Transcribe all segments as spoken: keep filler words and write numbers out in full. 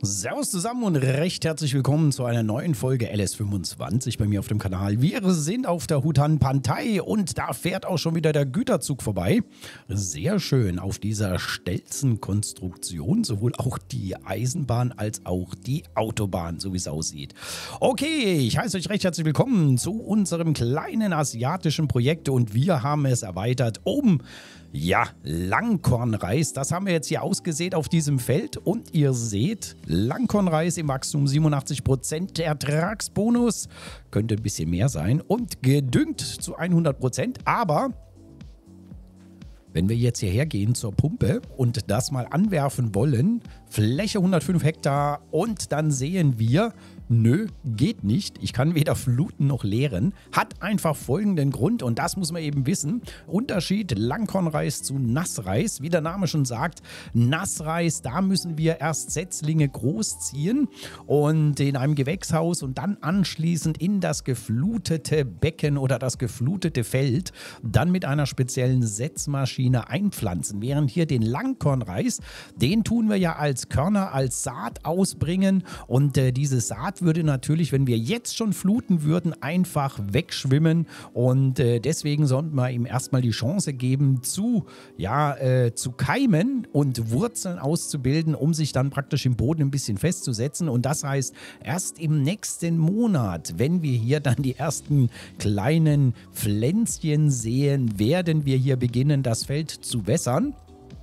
Servus zusammen und recht herzlich willkommen zu einer neuen Folge L S fünfundzwanzig bei mir auf dem Kanal. Wir sind auf der Hutan Pantai und da fährt auch schon wieder der Güterzug vorbei. Sehr schön auf dieser Stelzenkonstruktion, sowohl auch die Eisenbahn als auch die Autobahn, so wie es aussieht. Okay, ich heiße euch recht herzlich willkommen zu unserem kleinen asiatischen Projekt und wir haben es erweitert um... Ja, Langkornreis, das haben wir jetzt hier ausgesät auf diesem Feld und ihr seht, Langkornreis im Wachstum siebenundachtzig Prozent, Ertragsbonus könnte ein bisschen mehr sein und gedüngt zu hundert Prozent, aber wenn wir jetzt hierher gehen zur Pumpe und das mal anwerfen wollen, Fläche hundertfünf Hektar und dann sehen wir, nö, geht nicht. Ich kann weder fluten noch leeren. Hat einfach folgenden Grund und das muss man eben wissen. Unterschied Langkornreis zu Nassreis. Wie der Name schon sagt, Nassreis, da müssen wir erst Setzlinge großziehen und in einem Gewächshaus und dann anschließend in das geflutete Becken oder das geflutete Feld dann mit einer speziellen Setzmaschine einpflanzen. Während hier den Langkornreis, den tun wir ja als Körner, als Saat ausbringen und äh, diese Saat würde natürlich, wenn wir jetzt schon fluten würden, einfach wegschwimmen und äh, deswegen sollten wir ihm erstmal die Chance geben zu, ja, äh, zu keimen und Wurzeln auszubilden, um sich dann praktisch im Boden ein bisschen festzusetzen und das heißt, erst im nächsten Monat, wenn wir hier dann die ersten kleinen Pflänzchen sehen, werden wir hier beginnen, das Feld zu wässern.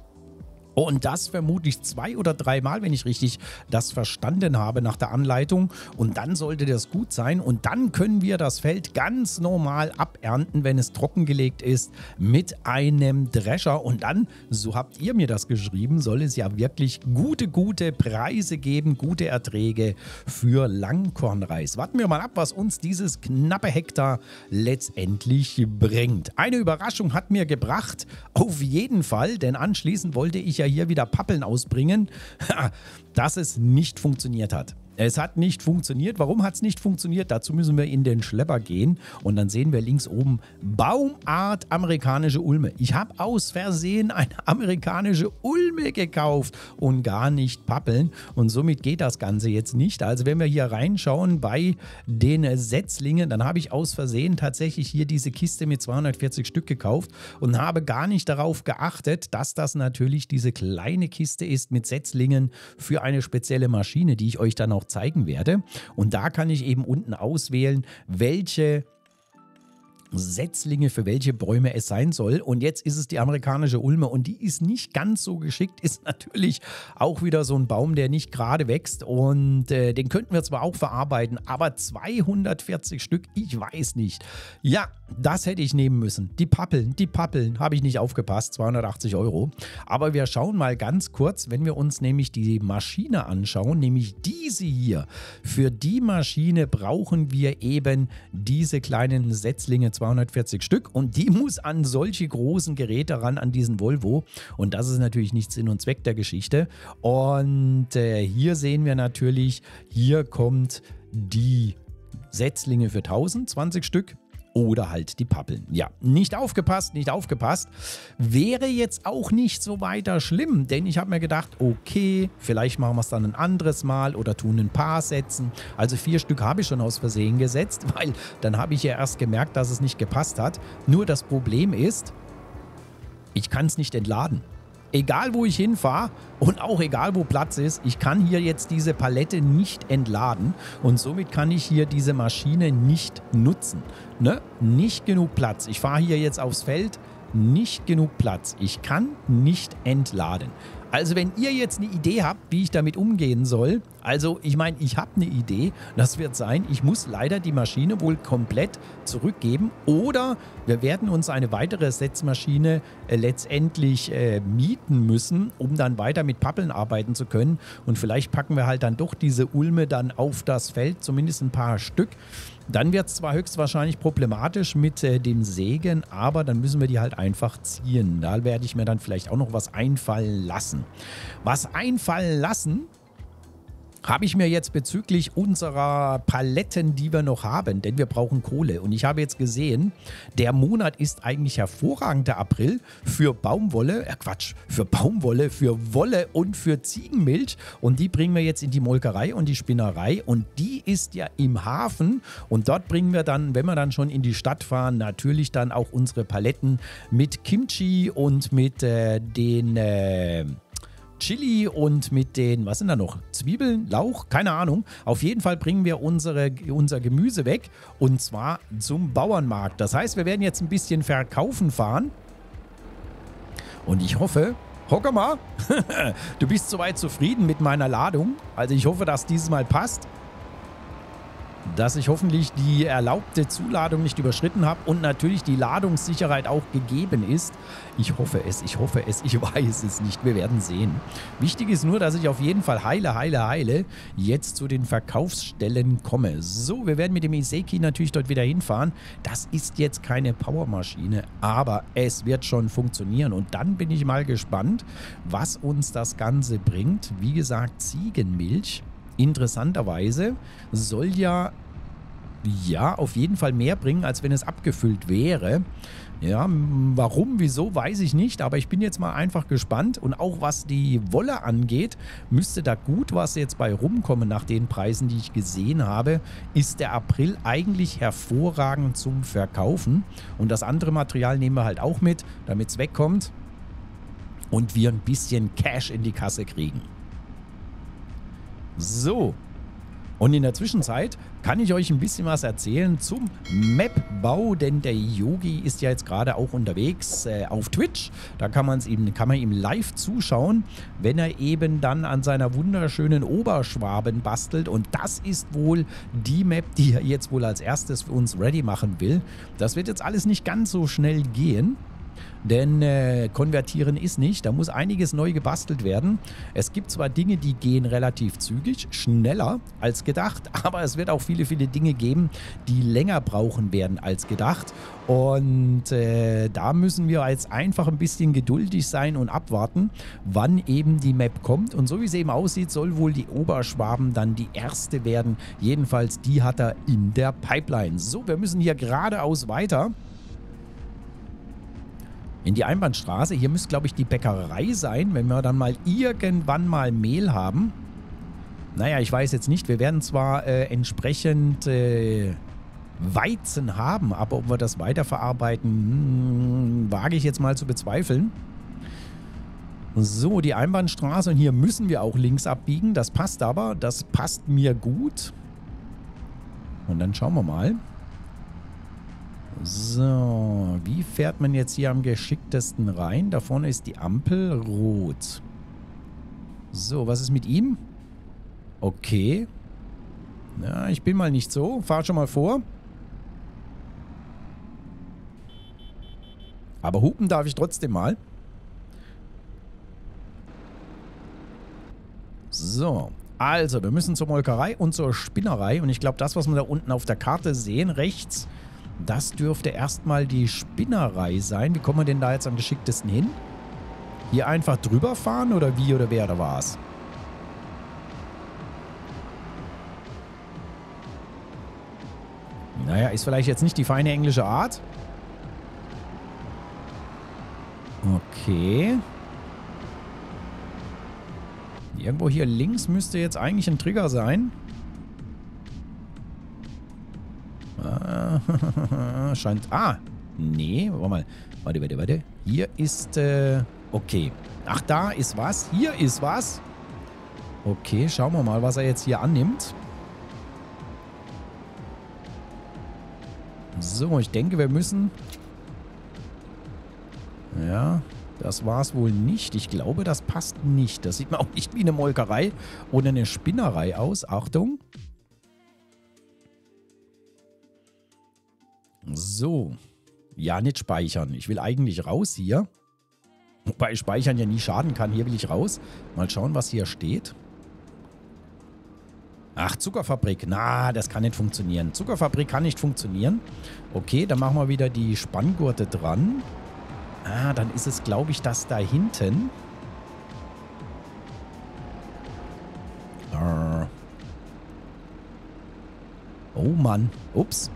Und das vermutlich zwei oder dreimal, wenn ich richtig das verstanden habe nach der Anleitung. Und dann sollte das gut sein. Und dann können wir das Feld ganz normal abernten, wenn es trockengelegt ist, mit einem Drescher. Und dann, so habt ihr mir das geschrieben, soll es ja wirklich gute, gute Preise geben, gute Erträge für Langkornreis. Warten wir mal ab, was uns dieses knappe Hektar letztendlich bringt. Eine Überraschung hat mir gebracht, auf jeden Fall, denn anschließend wollte ich ja hier wieder Pappeln ausbringen, dass es nicht funktioniert hat. Es hat nicht funktioniert. Warum hat es nicht funktioniert? Dazu müssen wir in den Schlepper gehen und dann sehen wir links oben Baumart amerikanische Ulme. Ich habe aus Versehen eine amerikanische Ulme gekauft und gar nicht Pappeln und somit geht das Ganze jetzt nicht. Also wenn wir hier reinschauen bei den Setzlingen, dann habe ich aus Versehen tatsächlich hier diese Kiste mit zweihundertvierzig Stück gekauft und habe gar nicht darauf geachtet, dass das natürlich diese kleine Kiste ist mit Setzlingen für eine spezielle Maschine, die ich euch dann auch zeigen werde. Und da kann ich eben unten auswählen, welche Setzlinge für welche Bäume es sein soll. Und jetzt ist es die amerikanische Ulme und die ist nicht ganz so geschickt, ist natürlich auch wieder so ein Baum, der nicht gerade wächst und äh, den könnten wir zwar auch verarbeiten, aber zweihundertvierzig Stück, ich weiß nicht. Ja, das hätte ich nehmen müssen. Die Pappeln, die Pappeln, habe ich nicht aufgepasst, zweihundertachtzig Euro. Aber wir schauen mal ganz kurz, wenn wir uns nämlich die Maschine anschauen, nämlich diese hier. Für die Maschine brauchen wir eben diese kleinen Setzlinge, zweihundertvierzig Stück und die muss an solche großen Geräte ran, an diesen Volvo und das ist natürlich nicht Sinn und Zweck der Geschichte und äh, hier sehen wir natürlich, hier kommt die Setzlinge für tausend, zwanzig Stück oder halt die Pappeln. Ja, nicht aufgepasst, nicht aufgepasst. Wäre jetzt auch nicht so weiter schlimm, denn ich habe mir gedacht, okay, vielleicht machen wir es dann ein anderes Mal oder tun ein paar Sätzen. Also vier Stück habe ich schon aus Versehen gesetzt, weil dann habe ich ja erst gemerkt, dass es nicht gepasst hat. Nur das Problem ist, ich kann es nicht entladen. Egal, wo ich hinfahre und auch egal, wo Platz ist, ich kann hier jetzt diese Palette nicht entladen und somit kann ich hier diese Maschine nicht nutzen. Ne? Nicht genug Platz. Ich fahre hier jetzt aufs Feld, nicht genug Platz. Ich kann nicht entladen. Also wenn ihr jetzt eine Idee habt, wie ich damit umgehen soll, also ich meine, ich habe eine Idee, das wird sein, ich muss leider die Maschine wohl komplett zurückgeben oder wir werden uns eine weitere Setzmaschine äh, letztendlich äh, mieten müssen, um dann weiter mit Pappeln arbeiten zu können und vielleicht packen wir halt dann doch diese Ulme dann auf das Feld, zumindest ein paar Stück. Dann wird es zwar höchstwahrscheinlich problematisch mit äh, dem Sägen, aber dann müssen wir die halt einfach ziehen. Da werde ich mir dann vielleicht auch noch was einfallen lassen. Was einfallen lassen habe ich mir jetzt bezüglich unserer Paletten, die wir noch haben, denn wir brauchen Kohle. Und ich habe jetzt gesehen, der Monat ist eigentlich hervorragend, der April, für Baumwolle, äh Quatsch, für Baumwolle, für Wolle und für Ziegenmilch. Und die bringen wir jetzt in die Molkerei und die Spinnerei. Und die ist ja im Hafen. Und dort bringen wir dann, wenn wir dann schon in die Stadt fahren, natürlich dann auch unsere Paletten mit Kimchi und mit äh, den... Äh, Chili und mit den, was sind da noch? Zwiebeln, Lauch, keine Ahnung. Auf jeden Fall bringen wir unsere, unser Gemüse weg und zwar zum Bauernmarkt. Das heißt, wir werden jetzt ein bisschen verkaufen fahren und ich hoffe, Hocker mal, du bist soweit zufrieden mit meiner Ladung. Also ich hoffe, dass dieses Mal passt. Dass ich hoffentlich die erlaubte Zuladung nicht überschritten habe und natürlich die Ladungssicherheit auch gegeben ist. Ich hoffe es, ich hoffe es, ich weiß es nicht, wir werden sehen. Wichtig ist nur, dass ich auf jeden Fall heile, heile, heile jetzt zu den Verkaufsstellen komme. So, wir werden mit dem Iseki natürlich dort wieder hinfahren. Das ist jetzt keine Powermaschine, aber es wird schon funktionieren und dann bin ich mal gespannt, was uns das Ganze bringt. Wie gesagt, Ziegenmilch. Interessanterweise soll ja, ja auf jeden Fall mehr bringen, als wenn es abgefüllt wäre. Ja, warum, wieso, weiß ich nicht, aber ich bin jetzt mal einfach gespannt und auch was die Wolle angeht, müsste da gut was jetzt bei rumkommen nach den Preisen, die ich gesehen habe, ist der April eigentlich hervorragend zum Verkaufen und das andere Material nehmen wir halt auch mit, damit es wegkommt und wir ein bisschen Cash in die Kasse kriegen. So, und in der Zwischenzeit kann ich euch ein bisschen was erzählen zum Map-Bau, denn der Yogi ist ja jetzt gerade auch unterwegs äh, auf Twitch. Da kann, man's ihm, kann man ihm live zuschauen, wenn er eben dann an seiner wunderschönen Oberschwaben bastelt. Und das ist wohl die Map, die er jetzt wohl als erstes für uns ready machen will. Das wird jetzt alles nicht ganz so schnell gehen. Denn äh, konvertieren ist nicht, da muss einiges neu gebastelt werden. Es gibt zwar Dinge, die gehen relativ zügig, schneller als gedacht, aber es wird auch viele, viele Dinge geben, die länger brauchen werden als gedacht. Und äh, da müssen wir jetzt einfach ein bisschen geduldig sein und abwarten, wann eben die Map kommt. Und so wie es eben aussieht, soll wohl die Oberschwaben dann die erste werden. Jedenfalls, die hat er in der Pipeline. So, wir müssen hier geradeaus weiter. In die Einbahnstraße. Hier müsste, glaube ich, die Bäckerei sein, wenn wir dann mal irgendwann mal Mehl haben. Naja, ich weiß jetzt nicht. Wir werden zwar äh, entsprechend äh, Weizen haben, aber ob wir das weiterverarbeiten, hm, wage ich jetzt mal zu bezweifeln. So, die Einbahnstraße. Und hier müssen wir auch links abbiegen. Das passt aber. Das passt mir gut. Und dann schauen wir mal. So, wie fährt man jetzt hier am geschicktesten rein? Da vorne ist die Ampel rot. So, was ist mit ihm? Okay. Ja, ich bin mal nicht so. Fahr schon mal vor. Aber hupen darf ich trotzdem mal. So, also wir müssen zur Molkerei und zur Spinnerei. Und ich glaube, das, was wir da unten auf der Karte sehen, rechts... Das dürfte erstmal die Spinnerei sein. Wie kommen wir denn da jetzt am geschicktesten hin? Hier einfach drüber fahren oder wie oder wer, oder war's? Naja, ist vielleicht jetzt nicht die feine englische Art. Okay. Irgendwo hier links müsste jetzt eigentlich ein Trigger sein. Scheint... Ah, nee, warte mal. Warte, warte, warte. Hier ist... Äh, okay. Ach, da ist was. Hier ist was. Okay, schauen wir mal, was er jetzt hier annimmt. So, ich denke, wir müssen... Ja, das war es wohl nicht. Ich glaube, das passt nicht. Das sieht mir auch nicht wie eine Molkerei oder eine Spinnerei aus. Achtung. So. Ja, nicht speichern. Ich will eigentlich raus hier. Wobei Speichern ja nie schaden kann. Hier will ich raus. Mal schauen, was hier steht. Ach, Zuckerfabrik. Na, das kann nicht funktionieren. Zuckerfabrik kann nicht funktionieren. Okay, dann machen wir wieder die Spanngurte dran. Ah, dann ist es, glaube ich, das da hinten. Oh Mann. Ups.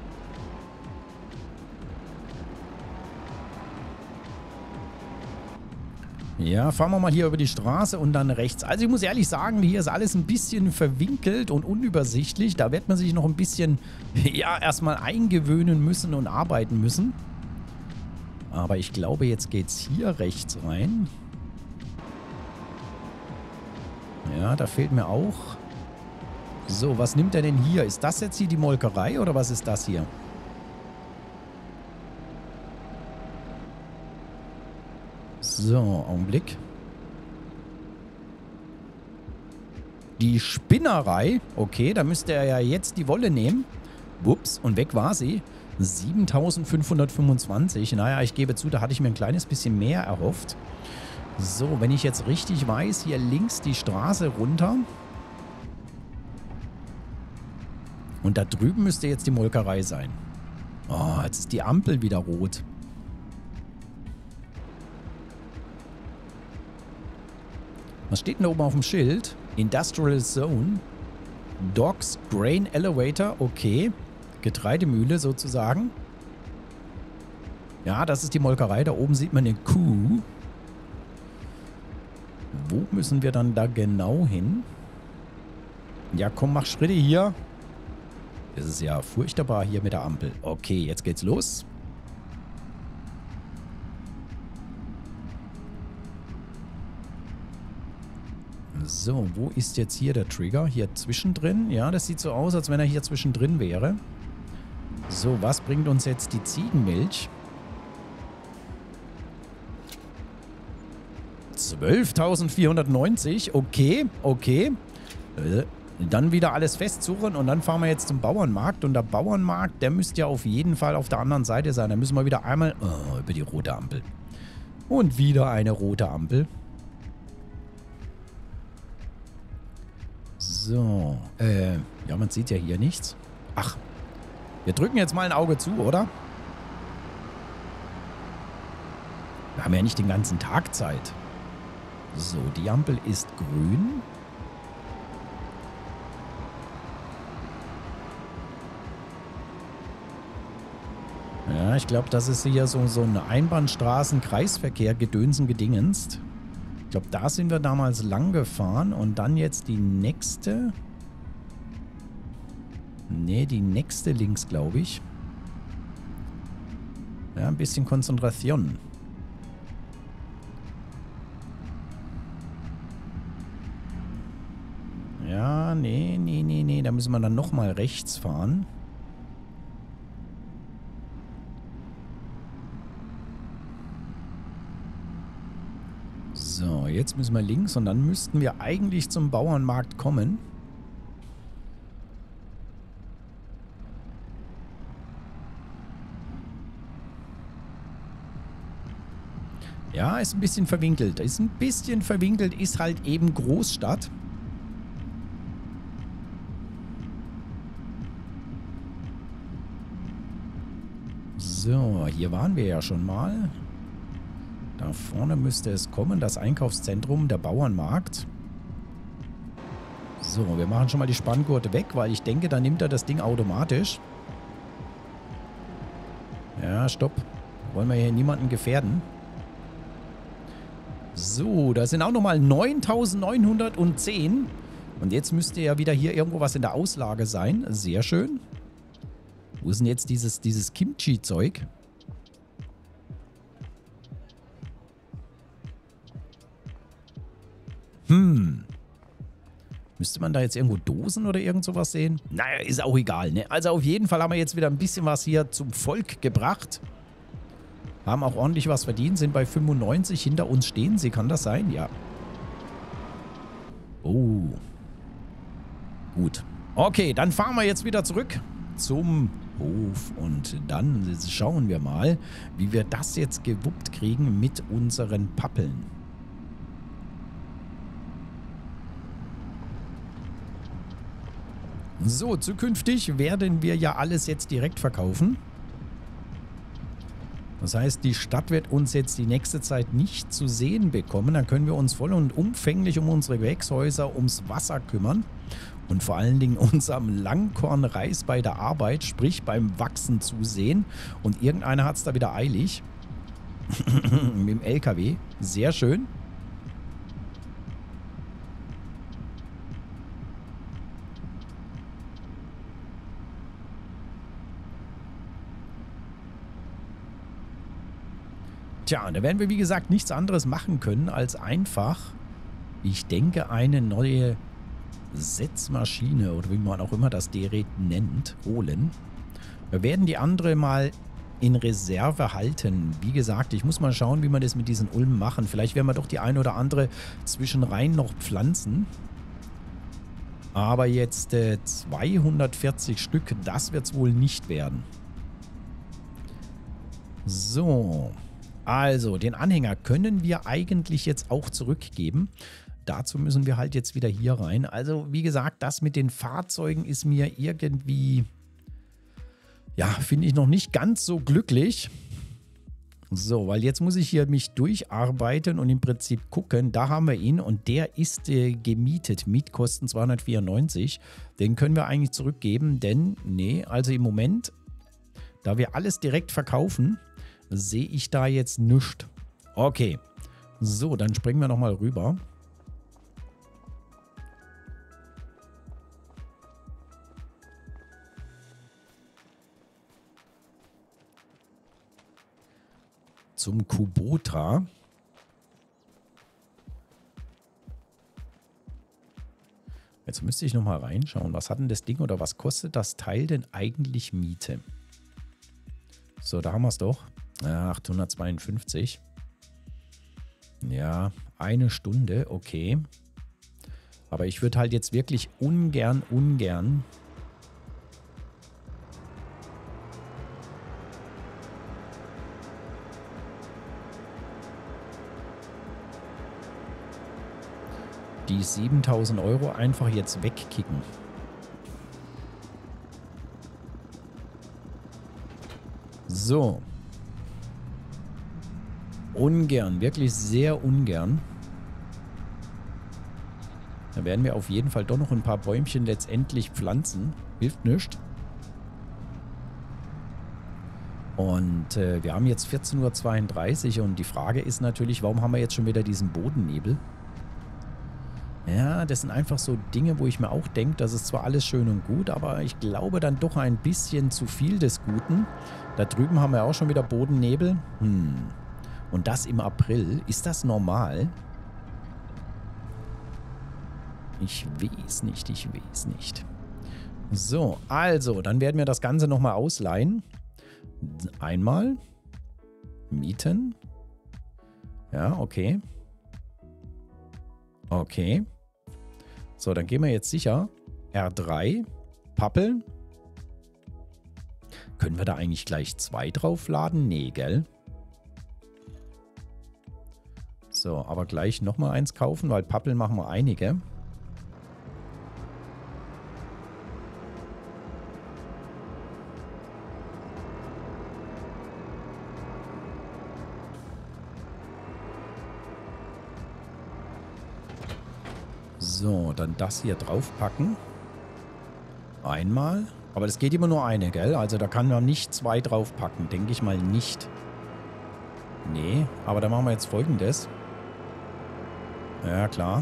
Ja, fahren wir mal hier über die Straße und dann rechts. Also ich muss ehrlich sagen, hier ist alles ein bisschen verwinkelt und unübersichtlich. Da wird man sich noch ein bisschen, ja, erstmal eingewöhnen müssen und arbeiten müssen. Aber ich glaube, jetzt geht's hier rechts rein. Ja, da fehlt mir auch. So, was nimmt er denn hier? Ist das jetzt hier die Molkerei oder was ist das hier? So, Augenblick. Die Spinnerei. Okay, da müsste er ja jetzt die Wolle nehmen. Ups, und weg war sie. siebentausendfünfhundertfünfundzwanzig. Naja, ich gebe zu, da hatte ich mir ein kleines bisschen mehr erhofft. So, wenn ich jetzt richtig weiß, hier links die Straße runter. Und da drüben müsste jetzt die Molkerei sein. Oh, jetzt ist die Ampel wieder rot. Was steht denn da oben auf dem Schild? Industrial Zone. Docks, Grain Elevator. Okay. Getreidemühle sozusagen. Ja, das ist die Molkerei. Da oben sieht man eine Kuh. Wo müssen wir dann da genau hin? Ja, komm, mach Schritte hier. Das ist ja furchtbar hier mit der Ampel. Okay, jetzt geht's los. So, wo ist jetzt hier der Trigger? Hier zwischendrin? Ja, das sieht so aus, als wenn er hier zwischendrin wäre. So, was bringt uns jetzt die Ziegenmilch? zwölftausendvierhundertneunzig. Okay, okay. Äh, dann wieder alles festsuchen und dann fahren wir jetzt zum Bauernmarkt. Und der Bauernmarkt, der müsste ja auf jeden Fall auf der anderen Seite sein. Da müssen wir wieder einmal oh, über die rote Ampel. Und wieder eine rote Ampel. So, äh, ja, man sieht ja hier nichts. Ach, wir drücken jetzt mal ein Auge zu, oder? Wir haben ja nicht den ganzen Tag Zeit. So, die Ampel ist grün. Ja, ich glaube, das ist hier so, so ein Einbahnstraßen-Kreisverkehr, Gedönsen gedingenst. Ich glaube, da sind wir damals lang gefahren und dann jetzt die nächste. Ne, die nächste links, glaube ich. Ja, ein bisschen Konzentration. Ja, nee, nee, nee, nee. Da müssen wir dann nochmal rechts fahren. So, jetzt müssen wir links und dann müssten wir eigentlich zum Bauernmarkt kommen. Ja, ist ein bisschen verwinkelt. Ist ein bisschen verwinkelt, ist halt eben Großstadt. So, hier waren wir ja schon mal. Da vorne müsste es kommen, das Einkaufszentrum, der Bauernmarkt. So, wir machen schon mal die Spanngurte weg, weil ich denke, da nimmt er das Ding automatisch. Ja, stopp. Wollen wir hier niemanden gefährden. So, da sind auch nochmal neuntausendneunhundertzehn. Und jetzt müsste ja wieder hier irgendwo was in der Auslage sein. Sehr schön. Wo ist denn jetzt dieses, dieses Kimchi-Zeug? Hm. Müsste man da jetzt irgendwo Dosen oder irgend sowas sehen? Naja, ist auch egal, ne? Also auf jeden Fall haben wir jetzt wieder ein bisschen was hier zum Volk gebracht. Haben auch ordentlich was verdient, sind bei fünfundneunzig hinter uns stehen sie. Kann das sein? Ja. Oh. Gut. Okay, dann fahren wir jetzt wieder zurück zum Hof und dann schauen wir mal, wie wir das jetzt gewuppt kriegen mit unseren Pappeln. So, zukünftig werden wir ja alles jetzt direkt verkaufen. Das heißt, die Stadt wird uns jetzt die nächste Zeit nicht zu sehen bekommen. Dann können wir uns voll und umfänglich um unsere Gewächshäuser, ums Wasser kümmern. und vor allen Dingen unserem Langkornreis bei der Arbeit, sprich beim Wachsen zusehen. Und irgendeiner hat es da wieder eilig. Mit dem L K W. Sehr schön. Tja, da werden wir wie gesagt nichts anderes machen können, als einfach, ich denke, eine neue Setzmaschine oder wie man auch immer das Gerät nennt, holen. Wir werden die andere mal in Reserve halten. Wie gesagt, ich muss mal schauen, wie wir das mit diesen Ulmen machen. Vielleicht werden wir doch die eine oder andere zwischenrein noch pflanzen. Aber jetzt äh, zweihundertvierzig Stück, das wird es wohl nicht werden. So. Also, den Anhänger können wir eigentlich jetzt auch zurückgeben. Dazu müssen wir halt jetzt wieder hier rein. Also, wie gesagt, das mit den Fahrzeugen ist mir irgendwie, ja, finde ich noch nicht ganz so glücklich. So, weil jetzt muss ich hier mich durcharbeiten und im Prinzip gucken. Da haben wir ihn und der ist äh, gemietet. Mietkosten zweihundertvierundneunzig. Den können wir eigentlich zurückgeben, denn, nee, also im Moment, da wir alles direkt verkaufen, sehe ich da jetzt nichts. Okay. So, dann springen wir nochmal rüber. Zum Kubota. Jetzt müsste ich nochmal reinschauen. Was hat denn das Ding oder was kostet das Teil denn eigentlich Miete? So, da haben wir es doch. achthundertzweiundfünfzig. Ja, eine Stunde, okay. Aber ich würde halt jetzt wirklich ungern, ungern die siebentausend Euro einfach jetzt wegkicken. So. Ungern, wirklich sehr ungern. Da werden wir auf jeden Fall doch noch ein paar Bäumchen letztendlich pflanzen. Hilft nichts. Und äh, wir haben jetzt vierzehn Uhr zweiunddreißig und die Frage ist natürlich, warum haben wir jetzt schon wieder diesen Bodennebel? Ja, das sind einfach so Dinge, wo ich mir auch denke, das ist zwar alles schön und gut, aber ich glaube dann doch ein bisschen zu viel des Guten. Da drüben haben wir auch schon wieder Bodennebel. Hm. Und das im April. Ist das normal? Ich weiß nicht, ich weiß nicht. So, also, dann werden wir das Ganze nochmal ausleihen. Einmal. Mieten. Ja, okay. Okay. So, dann gehen wir jetzt sicher. R drei. Pappeln. Können wir da eigentlich gleich zwei draufladen? Nee, gell? So, aber gleich nochmal eins kaufen, weil Pappeln machen wir einige. So, dann das hier draufpacken. Einmal. Aber das geht immer nur eine, gell? Also da kann man nicht zwei draufpacken. Denke ich mal nicht. Nee, aber dann machen wir jetzt Folgendes. Ja, klar.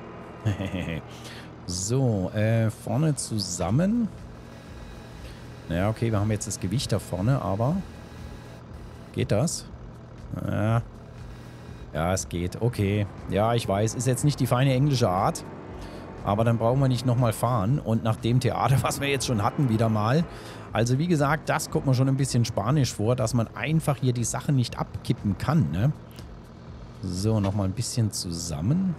So, äh, vorne zusammen. Naja, okay, wir haben jetzt das Gewicht da vorne, aber geht das? Ja, ja, es geht. Okay. Ja, ich weiß, ist jetzt nicht die feine englische Art. Aber dann brauchen wir nicht nochmal fahren. Und nach dem Theater, was wir jetzt schon hatten, wieder mal. Also wie gesagt, das kommt mir schon ein bisschen spanisch vor, dass man einfach hier die Sachen nicht abkippen kann, ne? So, nochmal ein bisschen zusammen.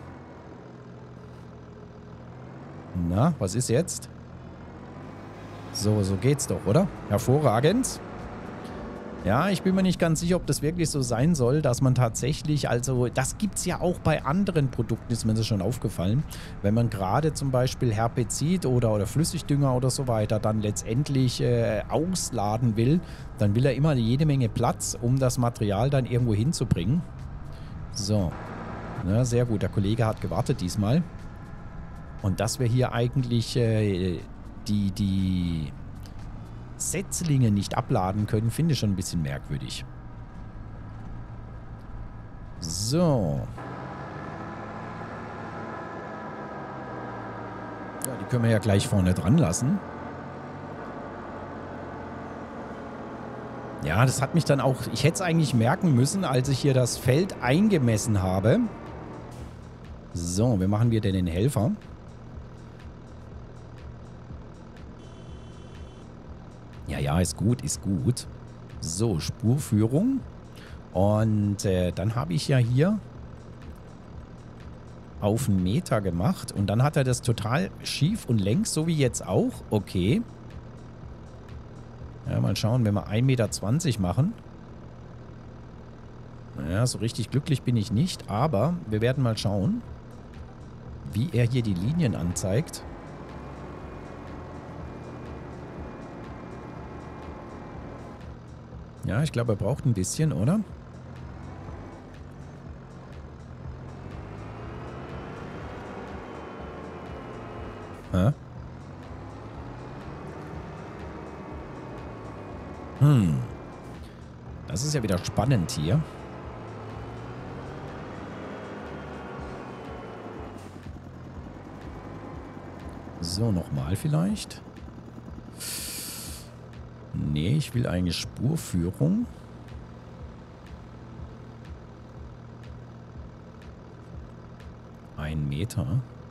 Na, was ist jetzt? So, so geht's doch, oder? Hervorragend. Ja, ich bin mir nicht ganz sicher, ob das wirklich so sein soll, dass man tatsächlich, also das gibt es ja auch bei anderen Produkten, ist mir das schon aufgefallen, wenn man gerade zum Beispiel Herbizid oder, oder Flüssigdünger oder so weiter dann letztendlich äh, ausladen will, dann will er immer jede Menge Platz, um das Material dann irgendwo hinzubringen. So, ja, sehr gut, der Kollege hat gewartet diesmal. Und dass wir hier eigentlich äh, die, die Setzlinge nicht abladen können, finde ich schon ein bisschen merkwürdig. So. Ja, die können wir ja gleich vorne dran lassen. Ja, das hat mich dann auch... Ich hätte es eigentlich merken müssen, als ich hier das Feld eingemessen habe. So, wie machen wir denn den Helfer? Ja, ja, ist gut, ist gut. So, Spurführung. Und äh, dann habe ich ja hier auf einen Meter gemacht. Und dann hat er das total schief und längs, so wie jetzt auch. Okay. Ja, mal schauen, wenn wir ein Meter zwanzig machen. Naja, so richtig glücklich bin ich nicht. Aber wir werden mal schauen, wie er hier die Linien anzeigt. Ja, ich glaube, er braucht ein bisschen, oder? Hä? Hm. Das ist ja wieder spannend hier. So, nochmal vielleicht. Nee, ich will eigentlich Spurführung. Ein Meter.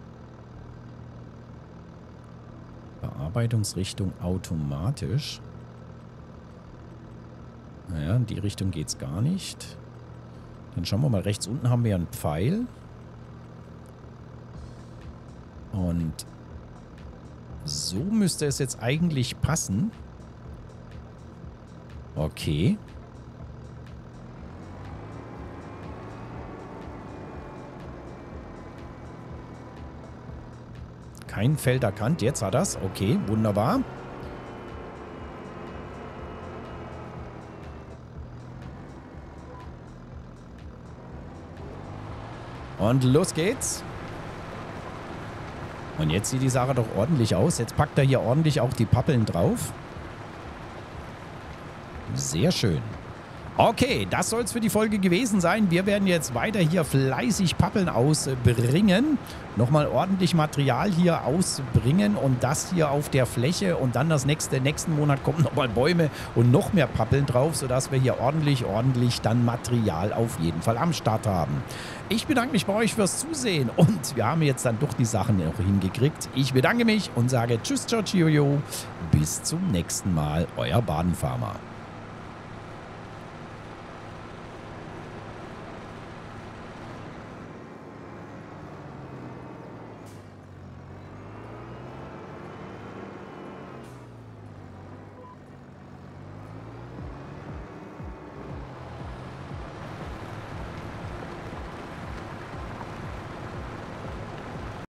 Bearbeitungsrichtung automatisch. Naja, in die Richtung geht es gar nicht. Dann schauen wir mal, rechts unten haben wir ja einen Pfeil. Und so müsste es jetzt eigentlich passen. Okay. Kein Feld erkannt. Jetzt hat er es. Okay, wunderbar. Und los geht's. Und jetzt sieht die Sache doch ordentlich aus. Jetzt packt er hier ordentlich auch die Pappeln drauf. Sehr schön. Okay, das soll es für die Folge gewesen sein. Wir werden jetzt weiter hier fleißig Pappeln ausbringen. Nochmal ordentlich Material hier ausbringen und das hier auf der Fläche. Und dann das nächste, nächsten Monat kommen nochmal Bäume und noch mehr Pappeln drauf, sodass wir hier ordentlich, ordentlich dann Material auf jeden Fall am Start haben. Ich bedanke mich bei euch fürs Zusehen und wir haben jetzt dann doch die Sachen noch hingekriegt. Ich bedanke mich und sage Tschüss, ciao, ciao, bis zum nächsten Mal. Euer Badenfarmer.